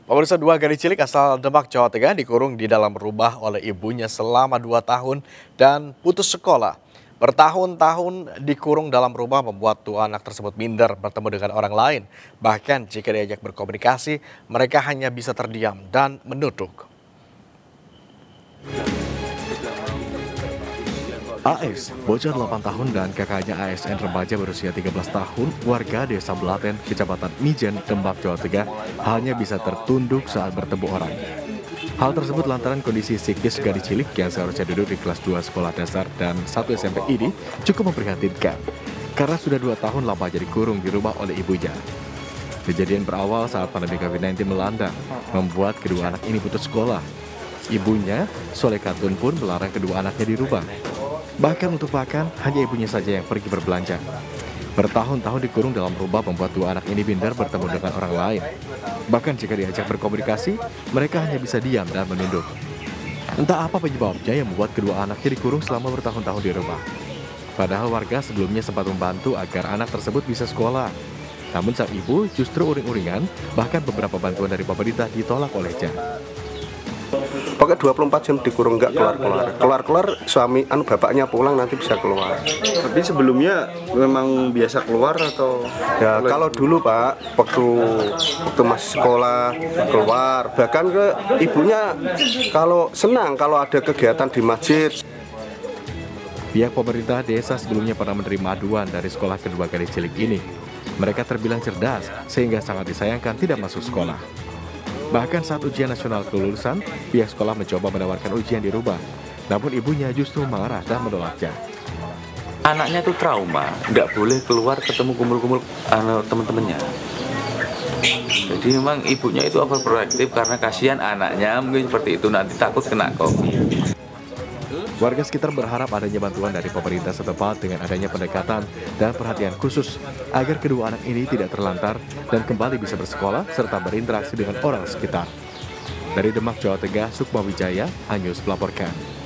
Pemirsa, dua gadis cilik asal Demak, Jawa Tengah dikurung di dalam rumah oleh ibunya selama 2 tahun dan putus sekolah. Bertahun-tahun dikurung dalam rumah membuat dua anak tersebut minder bertemu dengan orang lain. Bahkan jika diajak berkomunikasi, mereka hanya bisa terdiam dan menunduk. AS, bocah 8 tahun dan kakaknya ASN remaja berusia 13 tahun, warga desa Belaten, Kecamatan Mijen, Demak, Jawa Tengah, hanya bisa tertunduk saat bertemu orang. Hal tersebut lantaran kondisi psikis gadis cilik yang seharusnya duduk di kelas 2 sekolah dasar dan 1 SMP ini cukup memprihatinkan, karena sudah 2 tahun lamanya dikurung di rumah oleh ibunya. Kejadian berawal saat pandemi COVID-19 melanda, membuat kedua anak ini putus sekolah. Ibunya, Soleh Katun pun melarang kedua anaknya di rumah. Bahkan untuk makan, hanya ibunya saja yang pergi berbelanja. Bertahun-tahun dikurung dalam rumah membuat dua anak ini minder bertemu dengan orang lain. Bahkan jika diajak berkomunikasi, mereka hanya bisa diam dan menunduk. Entah apa penyebabnya yang membuat kedua anaknya dikurung selama bertahun-tahun di rumah. Padahal warga sebelumnya sempat membantu agar anak tersebut bisa sekolah. Namun sang ibu justru uring-uringan, bahkan beberapa bantuan dari pemerintah ditolak olehnya. Pokoknya 24 jam dikurung, nggak keluar-keluar suami bapaknya pulang nanti bisa keluar. Tapi sebelumnya memang biasa keluar atau? Ya kalau dulu Pak, waktu masih sekolah keluar, bahkan ke ibunya kalau senang kalau ada kegiatan di masjid. Pihak pemerintah desa sebelumnya pernah menerima aduan dari sekolah kedua gadis cilik ini. Mereka terbilang cerdas sehingga sangat disayangkan tidak masuk sekolah. Bahkan saat ujian nasional kelulusan, pihak sekolah mencoba menawarkan ujian di rumah. Namun ibunya justru marah dan menolaknya. Anaknya tuh trauma, nggak boleh keluar ketemu kumpul-kumpul teman-temannya. Jadi memang ibunya itu overprotective karena kasihan anaknya mungkin seperti itu, nanti takut kena COVID. Warga sekitar berharap adanya bantuan dari pemerintah setempat dengan adanya pendekatan dan perhatian khusus agar kedua anak ini tidak terlantar dan kembali bisa bersekolah serta berinteraksi dengan orang sekitar. Dari Demak, Jawa Tengah, Sukma Wijaya, Anyus melaporkan.